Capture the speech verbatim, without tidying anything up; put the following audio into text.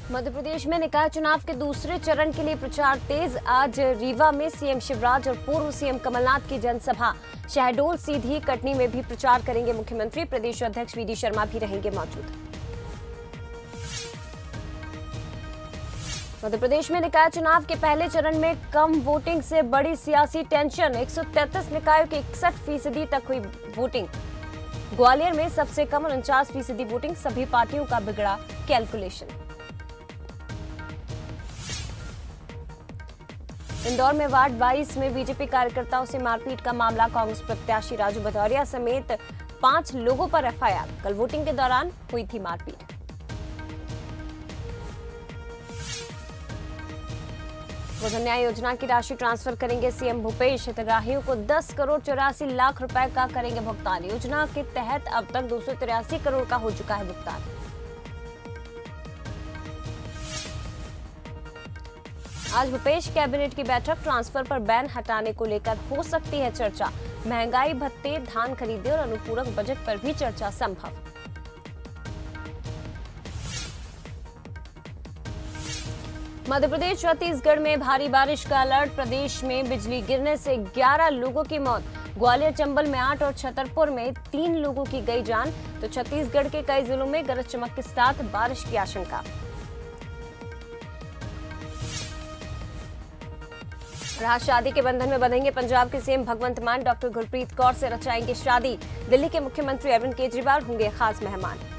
मध्य प्रदेश में निकाय चुनाव के दूसरे चरण के लिए प्रचार तेज। आज रीवा में सीएम शिवराज और पूर्व सीएम कमलनाथ की जनसभा। शहडोल, सीधी, कटनी में भी प्रचार करेंगे मुख्यमंत्री। प्रदेश अध्यक्ष वीडी शर्मा भी रहेंगे मौजूद। मध्य प्रदेश में निकाय चुनाव के पहले चरण में कम वोटिंग से बड़ी सियासी टेंशन। एक सौ तैंतीस निकायों की इकसठ फीसदी तक हुई वोटिंग। ग्वालियर में सबसे कम उनचास फीसदी वोटिंग। सभी पार्टियों का बिगड़ा कैलकुलेशन। इंदौर में वार्ड बाईस में बीजेपी कार्यकर्ताओं से मारपीट का मामला। कांग्रेस प्रत्याशी राजू भदौरिया समेत पांच लोगों पर एफआईआर। कल वोटिंग के दौरान हुई थी मारपीट। गोधन न्याय योजना की राशि ट्रांसफर करेंगे सीएम भूपेश। हितग्राहियों को दस करोड़ चौरासी लाख रुपए का करेंगे भुगतान। योजना के तहत अब तक दो सौ तिरासी करोड़ का हो चुका है भुगतान। आज भूपेश कैबिनेट की बैठक। ट्रांसफर पर बैन हटाने को लेकर हो सकती है चर्चा। महंगाई भत्ते, धान खरीदे और अनुपूरक बजट पर भी चर्चा संभव। मध्य प्रदेश, छत्तीसगढ़ में भारी बारिश का अलर्ट। प्रदेश में बिजली गिरने से ग्यारह लोगों की मौत। ग्वालियर, चंबल में आठ और छतरपुर में तीन लोगों की गई जान। तो छत्तीसगढ़ के कई जिलों में गरज चमक के साथ बारिश की आशंका। आज शादी के बंधन में बंधेंगे पंजाब के सीएम भगवंत मान। डॉक्टर गुरप्रीत कौर से रचाएंगे शादी। दिल्ली के मुख्यमंत्री अरविंद केजरीवाल होंगे खास मेहमान।